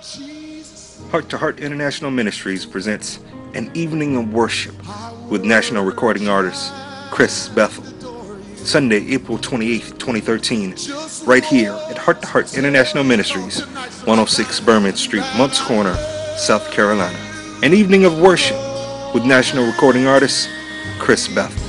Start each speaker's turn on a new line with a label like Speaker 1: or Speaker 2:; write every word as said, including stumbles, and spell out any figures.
Speaker 1: Heart to Heart International Ministries presents an evening of worship with national recording artist Chris Bethel. Sunday, April twenty-eighth, twenty thirteen, right here at Heart to Heart International Ministries, one oh six Behrman Street, Moncks Corner, South Carolina. An evening of worship with national recording artist Chris Bethel.